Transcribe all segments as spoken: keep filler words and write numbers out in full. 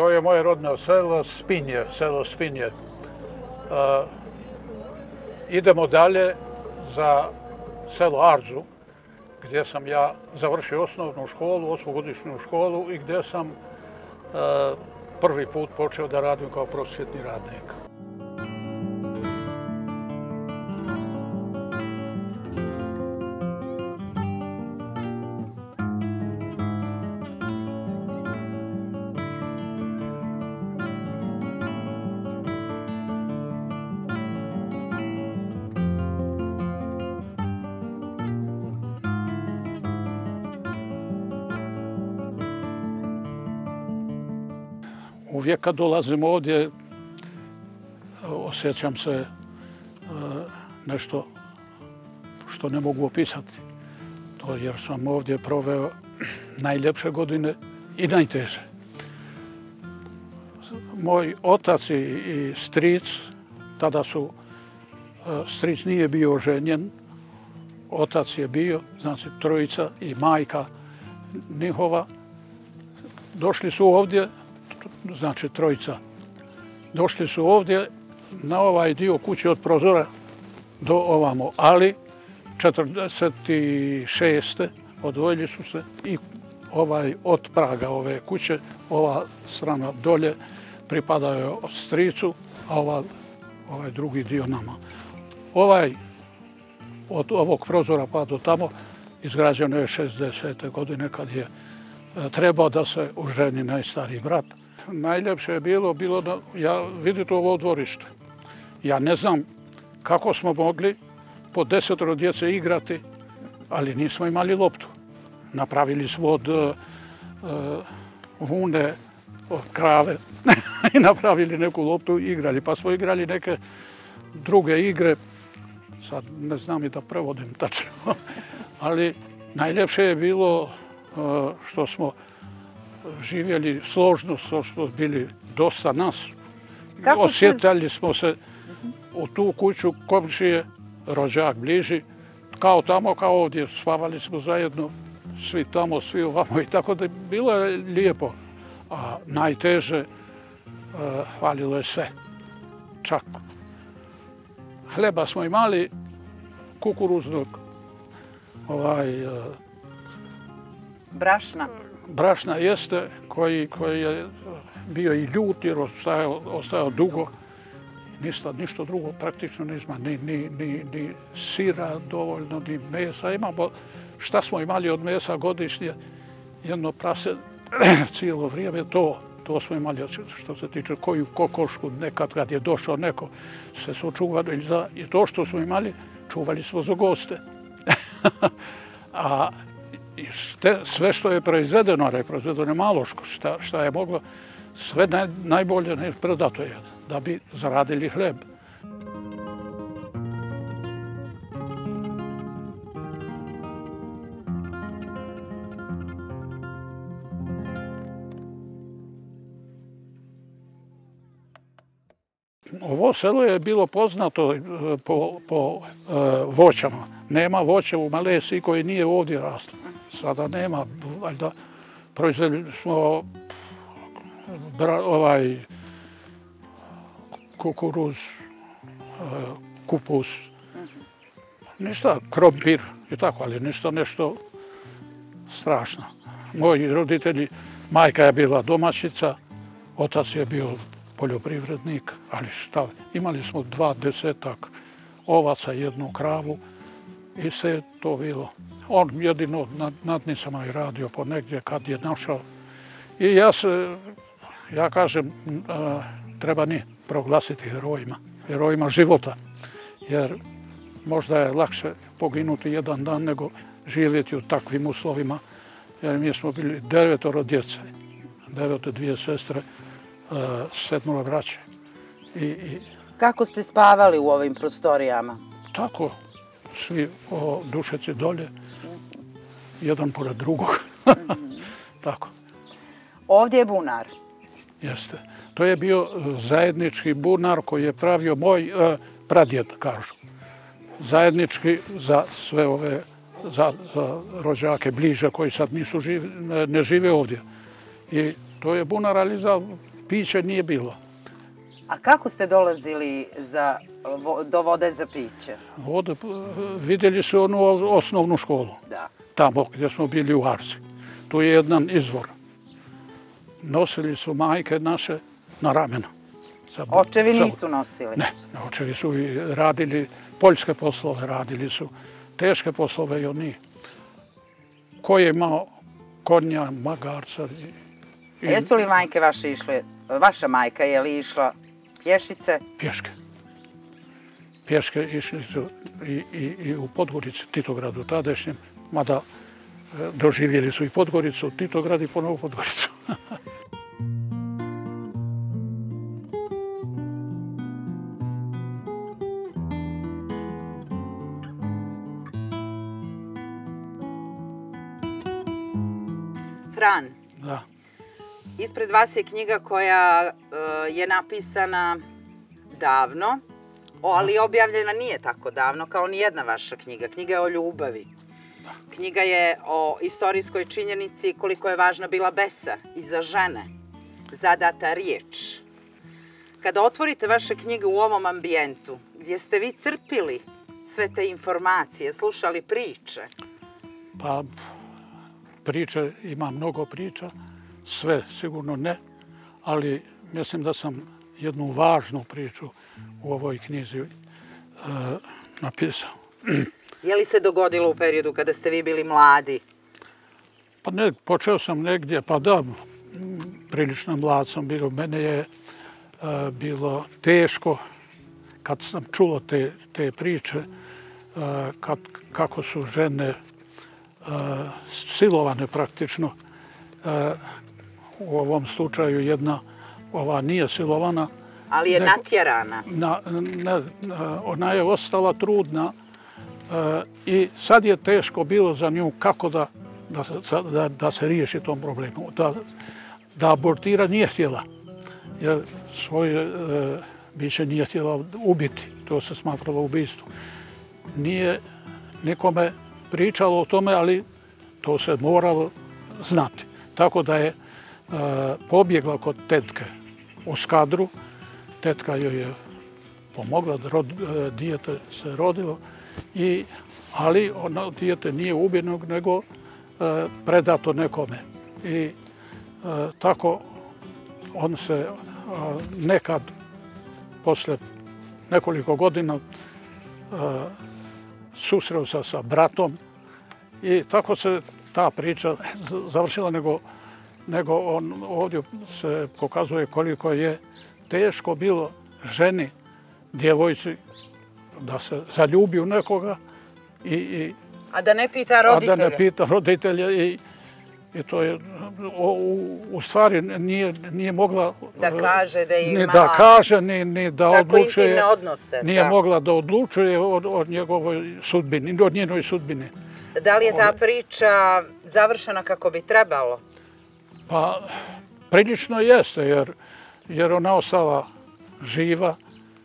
To je moje rodno selo Spinje, selo Spinje. Idemo dalje za selo Ardžu, gdje sam ja završio osnovnu školu, osmogodišnju školu i gdje sam prvi put počeo da radim kao prosvjetni radnik. Uvijek kad dolazim ovdje, osjećam se nešto što ne mogu opisati. To jer sam ovdje proveo najljepše godine i najteže. Moj otac i stric, tada su, stric nije bio oženjen, otac je bio, znači trojica i majka njihova, došli su ovdje, znači trojica, došli su ovdje na ovaj dio kuće od prozora do ovamo, ali četrdeset šeste odvojili su se i ovaj od praga ove kuće, ova strana dolje pripadao je stricu, a ova, ovaj drugi dio nama. Ovaj od ovog prozora pa do tamo izgrađeno je šezdesete godine kad je trebao da se oženi najstariji brat. Najljepše je bilo, bilo da, ja vidite ovo dvorište. Ja ne znam kako smo mogli po desetoro djece igrati, ali nismo imali loptu. Napravili smo od uh, vune, od krave i napravili neku loptu i igrali. Pa smo igrali neke druge igre, sad ne znam i da prevodim tačno, ali najljepše je bilo uh, što smo živjeli složno, što smo bili dosta nas. Osjetljali smo se u tu kuću komšije, rođak bliži, kao tamo, kao ovdje. Spavali smo zajedno, svi tamo, svi ovamo i tako da bilo je lijepo. A najteže falilo je sve. Čak hleba smo imali kukuruznog, ovaj... Brašna. Brašna jeste, koji, koji je bio i ljut jer ostajao, ostajao dugo. Ništa, ništa drugo praktično nismo, ni, ni, ni, ni sira dovoljno, ni mesa. Imamo, šta smo imali od mesa godišnje, jedno prase cijelo vrijeme, to, to smo imali što se tiče koju kokošku, nekad kad je došao neko se su čuvali za, i to što smo imali, čuvali smo za goste. A i ste, sve što je proizvedeno, ali je proizvedeno maloško, šta, šta je moglo, sve naj, najbolje ne predato je, da bi zaradili hleb. Ovo selo je bilo poznato po, po uh, voćama. Nema voća u Malesi koji nije ovdje rastlo. Sada nema, valjda proizveli smo bra, ovaj kukuruz, kupus, ništa, krompir i tako, ali ništa nešto strašno. Moji roditelji, majka je bila domaćica, otac je bio poljoprivrednik, ali šta, imali smo dva desetak ovaca, jednu kravu i sve je to bilo. On jedino nad nadnicama je radio ponegdje kad je našao. I ja se, ja kažem, treba ni proglasiti herojima, herojima života, jer možda je lakše poginuti jedan dan nego živjeti u takvim uslovima, jer mi smo bili devetoro djece, deveto dvije sestre, sedmoro braće. I, i, Kako ste spavali u ovim prostorijama? Tako, svi o dušeci dolje, jedan pored drugog. Tako. Ovdje je bunar. Jeste. To je bio zajednički bunar koji je pravio moj eh, pradjed, kažu. Zajednički za sve ove, za, za rođake bliže koji sad nisu živi, ne, ne žive ovdje. I to je bunar, ali za piće nije bilo. A kako ste dolazili za, do vode za piće? Vodu vidjeli su onu osnovnu školu. Da. Tamo gdje smo bili u Arci. Tu je jedan izvor. Nosili su majke naše na ramena. Očevi nisu nosili? Ne, očevi su i radili poljske poslove, radili su teške poslove i oni. Ko je imao konja, magarca. I... Jesu li majke vaše išle, vaša majka je li išla pješice? Pješke. Pješke išli su i, i, i u Podgorici, Titogradu tadašnjem, mada doživjeli su i Podgoricu, Titograd i ponovo Podgoricu. Fran, da. Ispred vas je knjiga koja uh, je napisana davno, ali objavljena nije tako davno kao ni jedna vaša knjiga. Knjiga je o ljubavi. Da. Knjiga je o istorijskoj činjenici koliko je važna bila besa i za žene, zadata riječ. Kada otvorite vaše knjige u ovom ambijentu, gdje ste vi crpili sve te informacije, slušali priče? Pa, priče, ima mnogo priča, sve sigurno ne, ali mislim da sam jednu važnu priču u ovoj knjizi e, napisao. Je li se dogodilo u periodu kada ste vi bili mladi? Pa ne, počeo sam negdje, pa da, prilično mlad sam bilo. Mene je e, bilo teško kad sam čuo te, te priče, e, kad, kako su žene Uh, silovane praktično. Uh, u ovom slučaju jedna, ova nije silovana. Ali je nego, natjerana. Na, ne, ona je ostala trudna uh, i sad je teško bilo za nju kako da, da, da, da se riješi tom problemu. Da, da abortira nije htjela, jer svoje uh, biće nije htjela ubiti. To se smatralo ubistvom. Nije nikome pričalo o tome, ali to se moralo znati. Tako da je e, pobjegla kod tetke u Skadru. Tetka joj je pomogla, da rod, e, dijete se rodilo, i, ali ono dijete nije ubijeno, nego e, predato nekome. I e, tako on se e, nekad, posle nekoliko godina, e, susreo se sa bratom i tako se ta priča završila, nego, nego on ovdje se pokazuje koliko je teško bilo ženi, djevojci, da se zaljubi u nekoga i, i a da ne pita roditelje. A da ne pita roditelje i, i to je u, u stvari nije, nije mogla da kaže da ima, ni da kaže, ni, ni da odlučuje, odnose, nije da. mogla da odlučuje od, od njegovoj sudbini, od njenoj sudbini. Da li je ta priča završena kako bi trebalo? Pa, prilično jeste, jer, jer ona ostala živa,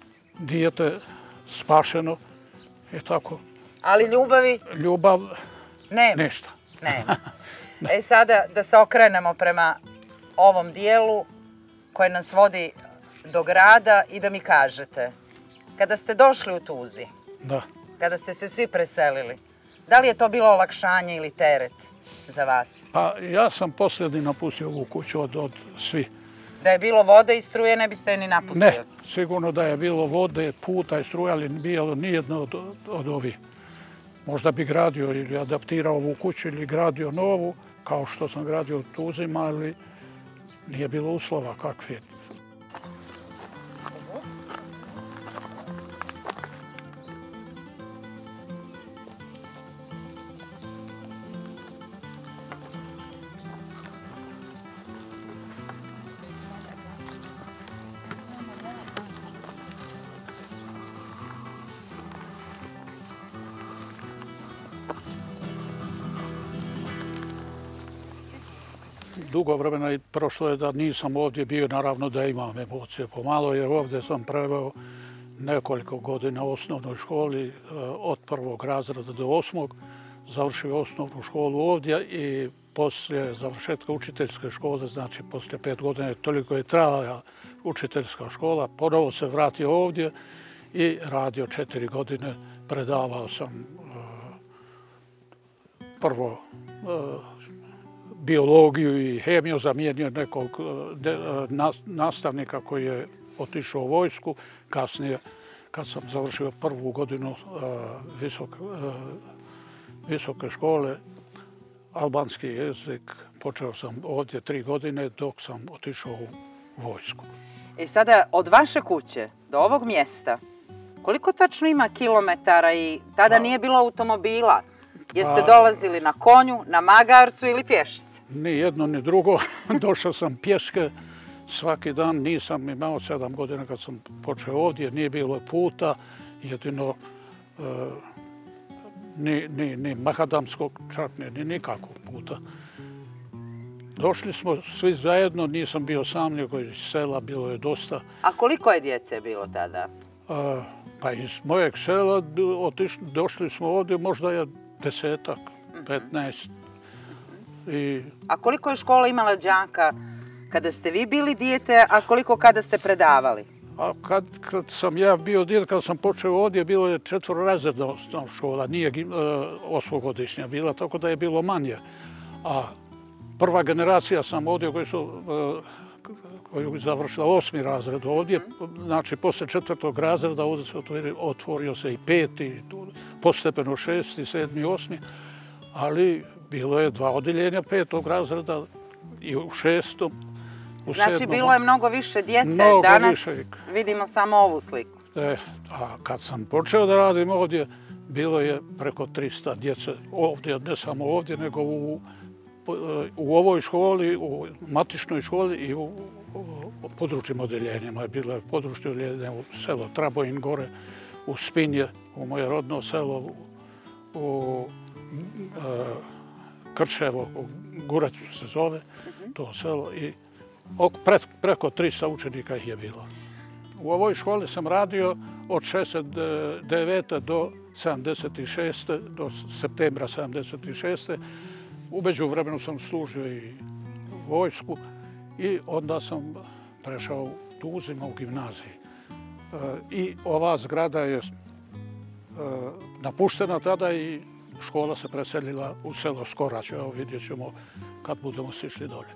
dijete spašeno i tako. Ali ljubavi? Ljubav, nema. Ništa. Nema. Ne. E sada da se okrenemo prema ovom dijelu koje nas vodi do grada i da mi kažete, kada ste došli u Tuzi, da. Kada ste se svi preselili, da li je to bilo olakšanje ili teret za vas? Pa ja sam posljednji napustio ovu kuću od, od svi. Da je bilo vode i struje ne biste je ni napustili? Ne, sigurno da je bilo vode, puta i struje, ali nije bilo nijedno od, od, od ovih. Možda bi gradio ili adaptirao ovu kuću ili gradio novu, kao što sam gradio u Tuzima, ali nije bilo uslova kakvi. Dugo vremena i prošlo je da nisam ovdje bio, naravno da imam emocije pomalo, jer ovdje sam preveo nekoliko godina u osnovnoj školi, od prvog razreda do osmog. završio osnovnu školu ovdje i poslije završetka učiteljske škole, znači poslije pet godina, toliko je trajala učiteljska škola, ponovo se vratio ovdje i radio četiri godine. Predavao sam prvo biologiju i hemiju, zamijenio nekog nastavnika koji je otišao u vojsku. Kasnije, kad sam završio prvu godinu visoke škole, albanski jezik, počeo sam ovdje tri godine dok sam otišao u vojsku. I sada od vaše kuće do ovog mjesta, koliko tačno ima kilometara i tada nije bilo automobila? Jeste dolazili na konju, na magarcu ili pješice? Ni jedno, ni drugo. Došao sam pješke svaki dan. Nisam imao sedam godina kad sam počeo ovdje. Nije bilo puta, jedino ni makadamskog, čak ni nikakvog puta. Došli smo svi zajedno, nisam bio sam, nego iz sela, bilo je dosta. A koliko je djece bilo tada? Pa iz mojeg sela došli smo ovdje, možda je desetak, petnaest. A koliko je škola imala đaka kada ste vi bili dijete, a koliko kada ste predavali? A kad sam ja bio dijete, kad sam počeo ovdje, bilo je četvororazredna osnovna škola, nije osmogodišnja bila, tako da je bilo manje. A prva generacija sam ovdje koji su koju je završila osmi razred ovdje, znači posle četvrtog razreda ovdje se otvorio se i peti, postepeno šesti, sedmi, osmi, ali bilo je dva odjeljenja petog razreda i u šestom, u sedmom. Znači bilo je mnogo više djece, danas vidimo samo ovu sliku. A kad sam počeo da radim ovdje, bilo je preko trista djece ovdje, ne samo ovdje, nego u u ovoj školi, u matičnoj školi i u područnim odjeljenjima. Bilo je područje odjeljenje u selo Trabojin gore, u Spinje, u moje rodno selo, u Krčevo, u Guracu se zove to selo i preko trista učenika ih je bilo. U ovoj školi sam radio od šezdeset devete do sedamdeset šeste, do septembra sedamdeset šeste. U međuvremenu sam služio i vojsku i onda sam prešao u Tuzima u gimnaziji. I ova zgrada je napuštena tada i škola se preselila u selo Skorać. Evo vidjet ćemo kad budemo sišli dolje.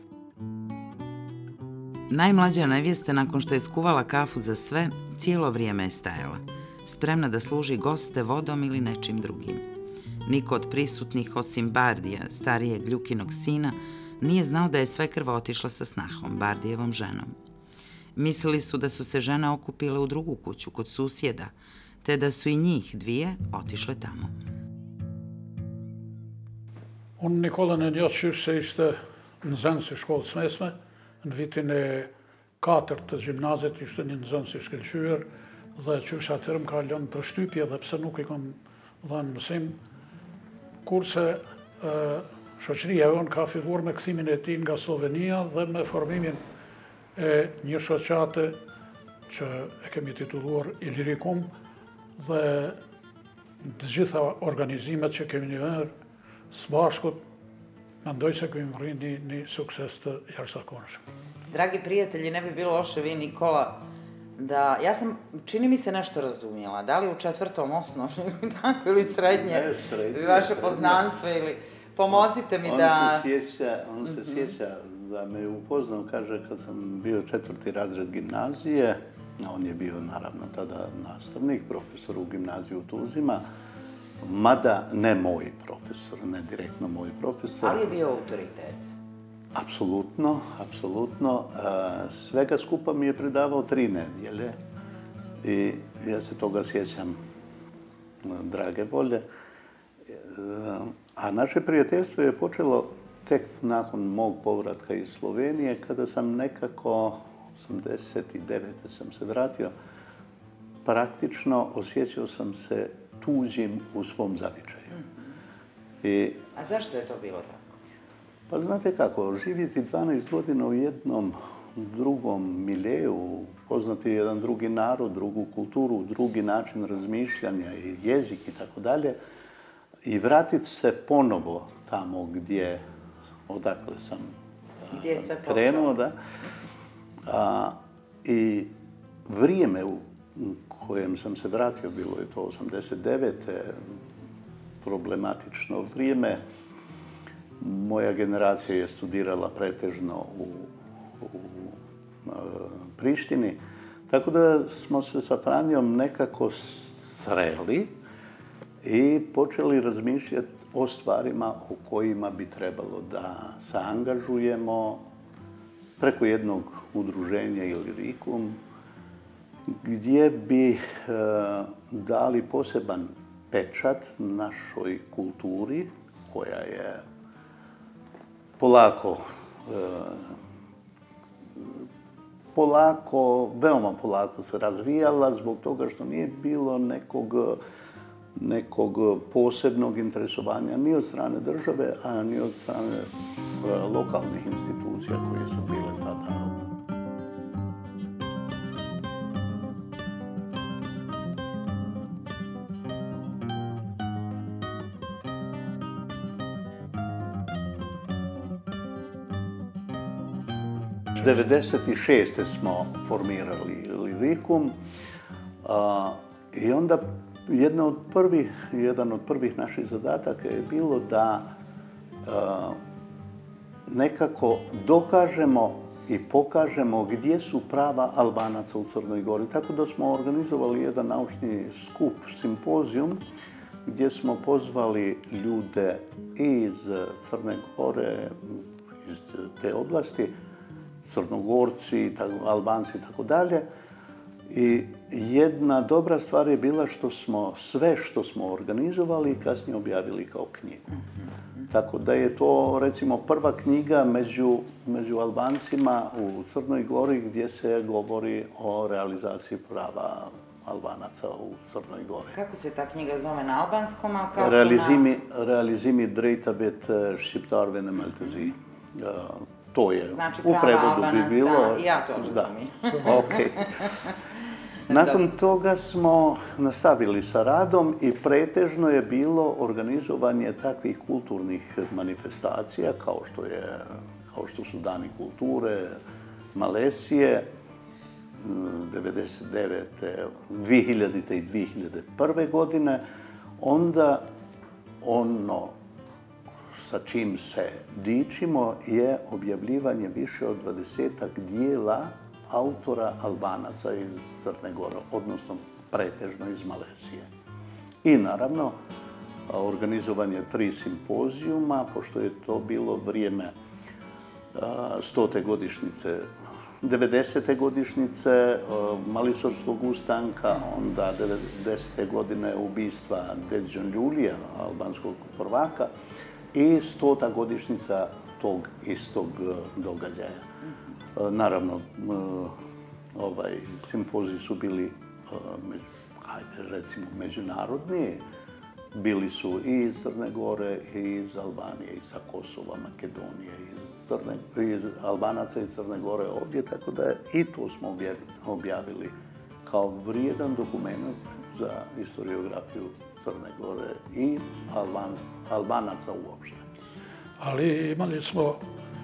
Najmlađa nevjesta, nakon što je skuvala kafu za sve, cijelo vrijeme je stajala, spremna da služi goste vodom ili nečim drugim. Niko od prisutnih, osim Bardija, starijeg Ljukinog sina, nije znao da je svekrva otišla sa snahom, Bardijevom ženom. Mislili su da su se žene okupile u drugu kuću, kod susjeda, te da su i njih dvije otišle tamo. On nikoli ne njosio se iste në zënë shkollë smesme, në vitin e katërt të gjimnazit ishte një në zënë si shkëllqyër dhe qysh atërë më ka lënë për shtypje dhe pse nuk i kom dhënë mësim, kurse shoqëria jonë ka filluar me kthimin e tij nga Slovenia dhe me formimin e një shoqate që e kemi titulluar Ilirikum dhe të gjitha organizimet që kemi njëherë së bashkut, mendoj se kemi rriti një sukses të jashtëzakonshëm. Dragi prijatelji, ne bi bilo loše vi, Nikola, da, ja sam, čini mi se nešto razumjela, da li u četvrtom osnovnom ili tako, ili srednje, vaše poznanstvo ili pomozite mi da... On se sjeća da me upoznao, kaže, kad sam bio četvrti razred gimnazije, on je bio naravno tada nastavnik, profesor u gimnaziju u Tuzima, mada ne moj profesor, ne direktno moj profesor. Ali je bio autoritet. Apsolutno, apsolutno. Svega skupa mi je predavao tri nedjelje i ja se toga sjećam drage volje. A naše prijateljstvo je počelo tek nakon mog povratka iz Slovenije, kada sam nekako, osamdeset devete sam se vratio, praktično osjećao sam se tuđim u svom zavičaju. I, a zašto je to bilo tako? Pa znate kako, živjeti dvanaest godina u jednom drugom miljeju, poznati jedan drugi narod, drugu kulturu, drugi način razmišljanja i jezik i tako dalje, i vratiti se ponovo tamo gdje, odakle sam Gdje je sve krenuo, da. A, i vrijeme u kojem sam se vratio, bilo je to osamdeset devete problematično vrijeme. Moja generacija je studirala pretežno u, u Prištini, tako da smo se sa Franjom nekako sreli i počeli razmišljati o stvarima o kojima bi trebalo da se angažujemo preko jednog udruženja ili Rikum, gdje bi e, dali poseban pečat našoj kulturi, koja je polako, e, polako, veoma polako se razvijala zbog toga što nije bilo nekog, nekog posebnog interesovanja ni od strane države, a ni od strane e, lokalnih institucija koje su bile tada. devedeset šeste smo formirali Rikum i onda jedna od prvih, jedan od prvih naših zadataka je bilo da a, nekako dokažemo i pokažemo gdje su prava Albanaca u Crnoj Gori. Tako da smo organizovali jedan naučni skup, simpozijum, gdje smo pozvali ljude iz Crne Gore, iz te oblasti, Crnogorci, Albanci i tako dalje. I jedna dobra stvar je bila što smo sve što smo organizovali kasnije objavili kao knjigu. Tako da je to, recimo, prva knjiga među, među Albancima u Crnoj Gori gdje se govori o realizaciji prava Albanaca u Crnoj Gori. Kako se ta knjiga zove na albanskom, a kako Realizimi, na... Realizimi drejtabet šiptarve ne maltezi. To je, znači, u prevodu Albanaca, bi bilo... ja to razumijem. Okay. Nakon toga smo nastavili sa radom i pretežno je bilo organizovanje takvih kulturnih manifestacija kao što, je, kao što su Dani kulture, Malesije, devedeset devete, dvije hiljadite i dvije hiljade prve godine. Onda ono sa čim se dičimo je objavljivanje više od dvadesetak dijela autora Albanaca iz Crne Gore, odnosno pretežno iz Malesije. I naravno, organizovanje tri simpozijuma, pošto je to bilo vrijeme stote godišnjice, devedesete godišnjice Malisorskog ustanka, onda devedesete godine ubistva Dedžon Ljulija, albanskog prvaka, i stota godišnjica tog istog događaja. Naravno, ovaj, simpoziji su bili, hajde recimo, međunarodni. Bili su i iz Crne Gore, i iz Albanije, i sa Kosova, Makedonije, iz, Crne, iz Albanaca iz Crne Gore ovdje, tako da i to smo objavili kao vrijedan dokument za historiografiju Crne Gore i Alban, Albanaca uopšte. Ali imali smo uh,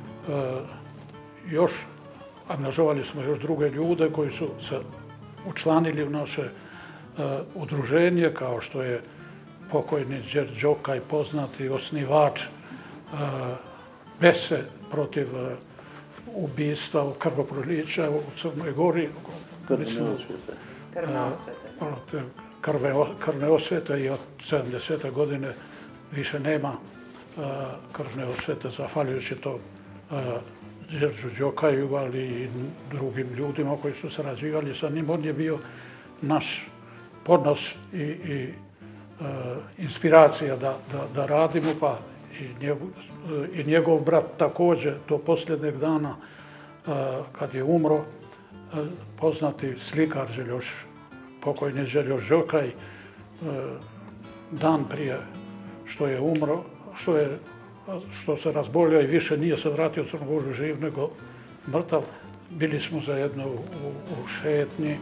još, angažovali smo još druge ljude koji su se učlanili u naše uh, udruženje, kao što je pokojni Đer Đokaj, poznati osnivač uh, Bese protiv uh, ubistva u krvoprolića u Crnoj Gori. Krvne osvete. Krvne osvete. Uh, krve, krvne osvete i od sedamdesete godine više nema uh, krvne osvete, zahvaljujući to uh, Đerđu Đokaju, ali i drugim ljudima koji su sarađivali sa njim. On je bio naš podnos i, i uh, inspiracija da, da, da radimo, pa i njegov, uh, i njegov brat također do posljednjeg dana uh, kad je umro, uh, poznati slikar Željoš, pokojni Željoš Đokaj, uh, dan prije što je umro, što je što se razbolio i više nije se vratio u Crnu Goru živ nego mrtav. Bili smo zajedno u, u, u šetnji.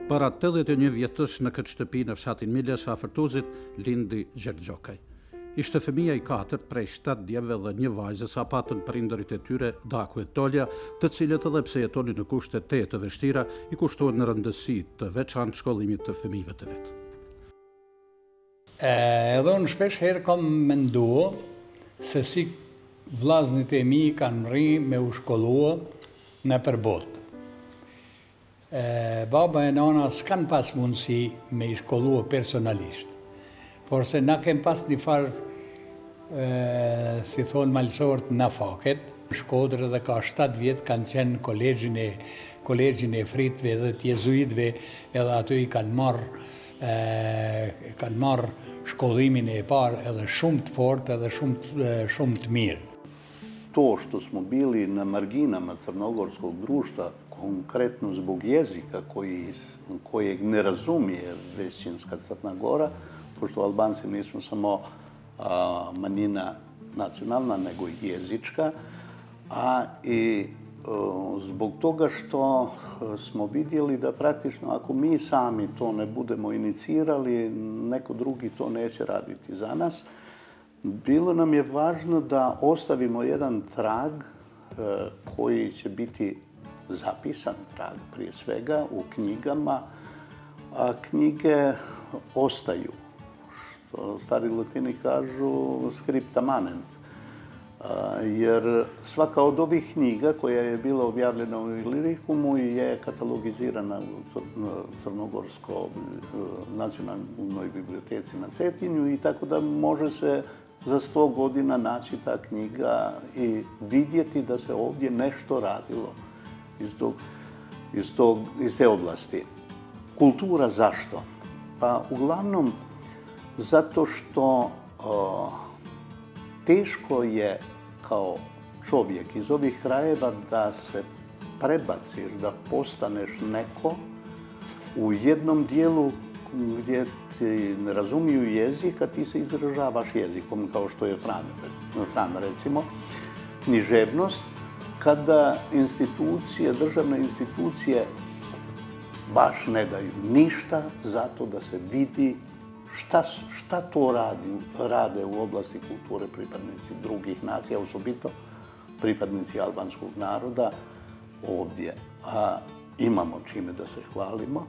Para tetëdhjetë e një vjetës në këtë shtëpi në fshatin Milja Shafërtuzit, lindi Gjergjokaj. Ishte fëmia i katërt prej shtatë djemve dhe një vajzë sa patën prindërit e tyre Daku e Tolja, të cilët edhe pse jetonin në kushte te të vështira, i kushtohen në rëndësi të veçantë shkollimit të fëmijëve të vet. Edhe unë shpesh herë kam menduar se si vllaznit e mi kanë rri me u shkollua në përbot. Baba e nana s'kan pas mundësi me i shkollua personalisht, por se na kem pas një farë, si thonë malësorët, në faket. Shkodrë dhe ka shtatë vjetë kanë qenë kolegjin e, kolegjin e fritve dhe të jezuitve, edhe aty i kanë marrë, kanë marrë shkollimin e parë edhe shumë të fortë edhe shumë, shumë të mirë. To što smo bili na marginama crnogorskog društva, konkretno zbog jezika koji, kojeg ne razumije većinska Crna Gora, pošto Albanci nismo samo a, manjina nacionalna, nego i jezička, a i a, zbog toga što smo vidjeli da praktično ako mi sami to ne budemo inicirali, neko drugi to neće raditi za nas. Bilo nam je važno da ostavimo jedan trag a, koji će biti zapisan trag prije svega u knjigama, a knjige ostaju. Što stari Latini kažu scripta manent. Jer svaka od ovih knjiga koja je bila objavljena u Illyrikumu je katalogizirana u Crnogorskoj nacionalnoj biblioteci na Cetinju i tako da može se za sto godina naći ta knjiga i vidjeti da se ovdje nešto radilo iz, tog, iz, tog, iz te oblasti. Kultura zašto? Pa uglavnom zato što o, teško je kao čovjek iz ovih krajeva da se prebaciš, da postaneš neko u jednom dijelu gdje ti ne razumiju jezik, a ti se izražavaš jezikom, kao što je Fran, Fran recimo. Književnost, kada institucije, državne institucije baš ne daju ništa zato da se vidi šta, šta to radi, rade u oblasti kulture pripadnici drugih nacija, osobito pripadnici albanskog naroda ovdje. A imamo čime da se hvalimo.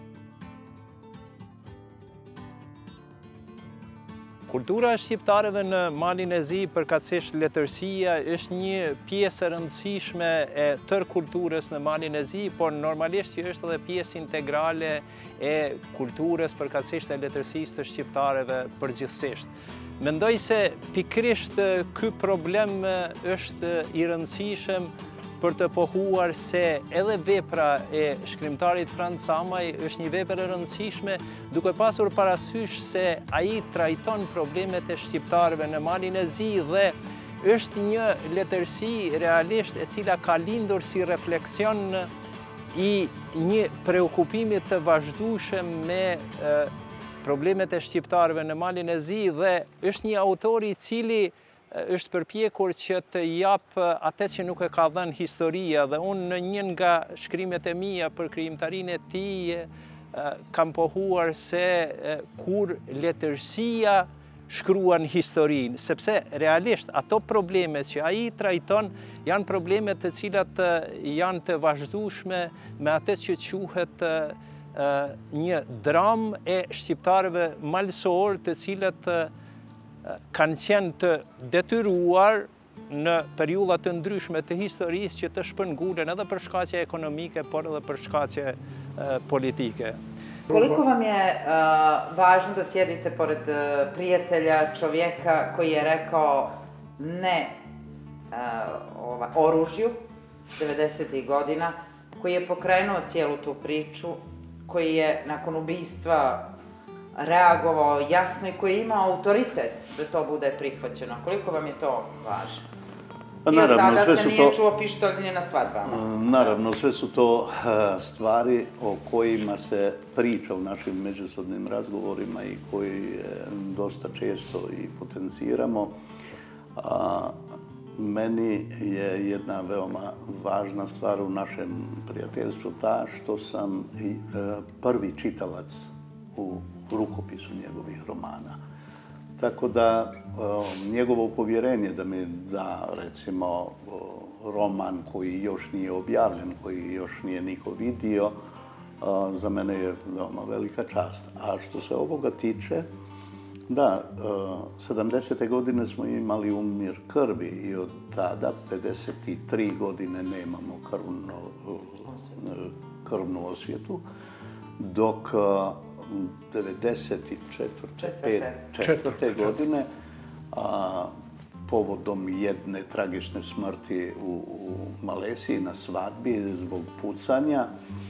Kultura shqiptarëve në Malin e Zi, përkatësisht letërsia, është një pjesë e rëndësishme e tërë kulturës në Malin e Zi, por normalisht që është edhe pjesë integrale e kulturës, përkatësisht e letërsisë të shqiptarëve përgjithsisht. Mendoj se pikrisht ky problem është i rëndësishëm për të pohuar se edhe vepra e shkrimtarit Frans Samaj është një vepër e rëndësishme, duke pasur parasysh se ai trajton problemet e shqiptarëve në Malin e Zi dhe është një letërsi realisht e cila ka lindur si refleksion i një preokupimit të vazhdueshëm me e, problemet e shqiptarëve në Malin e Zi dhe është një autor i cili është përpjekur që të japë atë që nuk e ka dhënë historia dhe unë në një nga shkrimet e mia për krijimtarinë e tij kam pohuar se kur letërsia shkruan historinë, sepse realisht ato probleme që ai trajton janë probleme të cilat janë të vazhdueshme me atë që quhet një dramë e shqiptarëve malësor, të cilët kanë qenë të detyruar në periudha të ndryshme të historisë që të shpërngulen edhe për shkaqe ekonomike, por edhe për shkaqe politike. Koliko vam je uh, važno da sjedite pored uh, prijatelja, čovjeka koji je rekao ne uh, ova, oružju devedesetih godina, koji je pokrenuo cijelu tu priču, koji je nakon ubistva reagovao jasno i koji je imao autoritet da to bude prihvaćeno. Koliko vam je to važno? Pa, I naravno, od tada sve se su nije to, čuo pištolj na svadbama. Naravno, sve su to stvari o kojima se priča u našim međusobnim razgovorima i koji dosta često i potenciramo. meni je jedna veoma važna stvar u našem prijateljstvu ta što sam i prvi čitalac u rukopisu njegovih romana. Tako da njegovo povjerenje da mi da, recimo, roman koji još nije objavljen, koji još nije niko vidio, za mene je veoma velika čast. A što se ovoga tiče, da, sedamdesete godine smo imali umir krvi i od tada, pedeset tri godine, nemamo krvnu osvetu, dok devedeset četvrte godine, povodom jedne tragične smrti u Maleziji na svadbi zbog pucanja,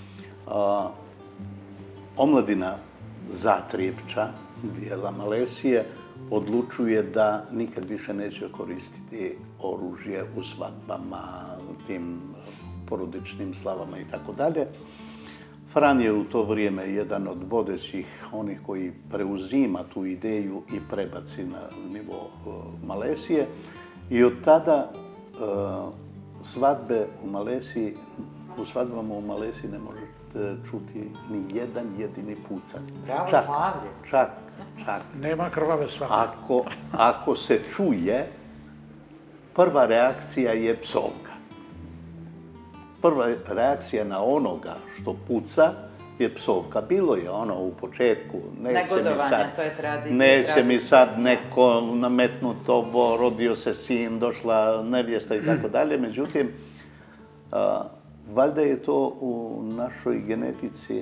omladina Zatrijepča, dijela Malezije, odlučuje da nikad više neće koristiti oružje u svadbama, tim porodičnim slavama i tako dalje. Fran je u to vrijeme jedan od vodećih, onih koji preuzima tu ideju i prebaci na nivo Malezije. I od tada svadbe u Maleziji, u svadbama u Maleziji ne možete čuti ni jedan jedini pucanj. Pravo slavlje. Čak, čak. Nema krvave svadbe. Ako, ako se čuje, prva reakcija je psovka. Prva reakcija na onoga što puca je psovka. Bilo je ono u početku. Negodovanje, to je tradicija. Neće mi sad neko nametnut ovo, rodio se sin, došla nevjesta i tako dalje. Međutim, valjda je to u našoj genetici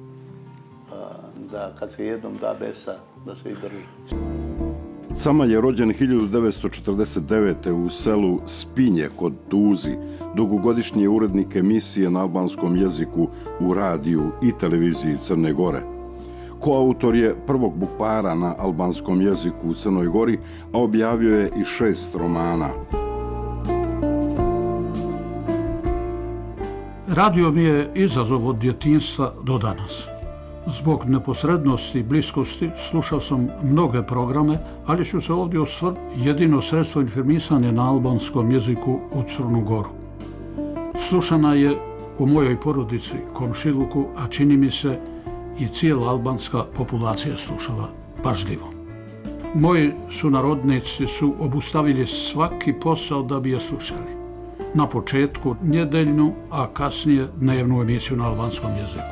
da kad se jednom da besa, da se i drži. Cama je rođen hiljadu devetsto četrdeset devete. u selu Spinje kod Tuzi, dugogodišnji je urednik emisije na albanskom jeziku u radiju i televiziji Crne Gore. Koautor je prvog bukvara na albanskom jeziku u Crnoj Gori, a objavio je i šest romana. Radio mi je izazov od djetinjstva do danas. Zbog neposrednosti i bliskosti slušao sam mnoge programe, ali ću se ovdje osvrnuti jedino sredstvo informisanja na albanskom jeziku u Crnu Goru. Slušana je u mojoj porodici, komšiluku, a čini mi se i cijela albanska populacija slušala pažljivo. Moji sunarodnici su obustavili svaki posao da bi je slušali. Na početku njedeljnu, a kasnije dnevnu emisiju na albanskom jeziku.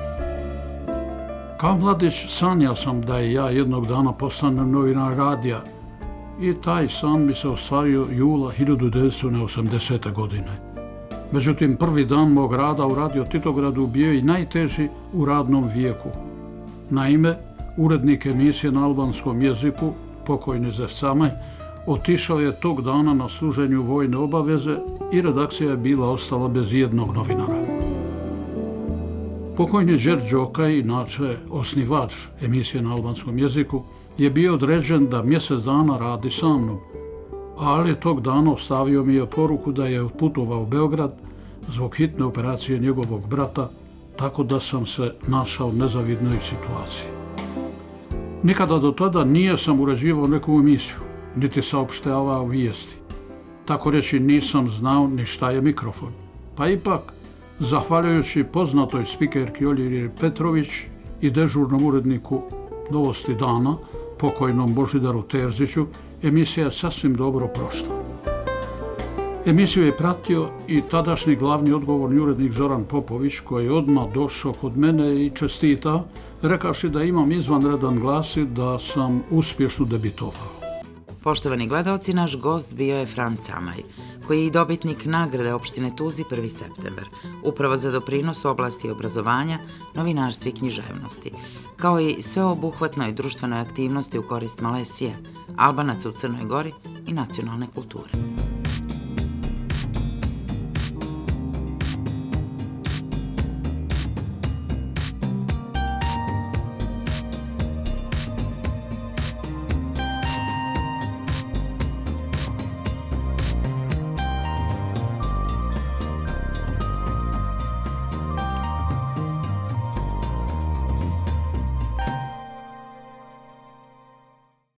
Kao mladić sanjao sam da i ja jednog dana postanem novinar radija i taj san mi se ostvario jula hiljadu devetsto osamdesete. godine. Međutim, prvi dan mog rada u Radio Titogradu bio i najteži u radnom vijeku. Naime, urednik emisije na albanskom jeziku, pokojni Zefcamaj, otišao je tog dana na služenju vojne obaveze i redakcija je bila ostala bez jednog novinara. Pokojni Đerđokaj, inače osnivač emisije na albanskom jeziku, je bio određen da mjesec dana radi sa mnom, ali tog dana ostavio mi je poruku da je otputovao u Beograd zbog hitne operacije njegovog brata, tako da sam se našao u nezavidnoj situaciji. Nikada do tada nije sam uređivao neku emisiju, niti saopštavao vijesti. Tako reći nisam znao ni šta je mikrofon. Pa ipak, zahvaljujući poznatoj spikerki Oljiri Petrović i dežurnom uredniku Novosti dana, pokojnom Božidaru Terziću, emisija je sasvim dobro prošla. Emisiju je pratio i tadašnji glavni odgovorni urednik Zoran Popović, koji je odmah došao kod mene i čestitao, rekavši da imam izvanredan glas i da sam uspješno debitovao. Poštovani gledaoci, naš gost bio je Fran Camaj, koji je i dobitnik nagrade opštine Tuzi prvi septembar, upravo za doprinos u oblasti obrazovanja, novinarstva i književnosti, kao i sveobuhvatnoj društvenoj aktivnosti u korist Malezije, Albanaca u Crnoj Gori i nacionalne kulture.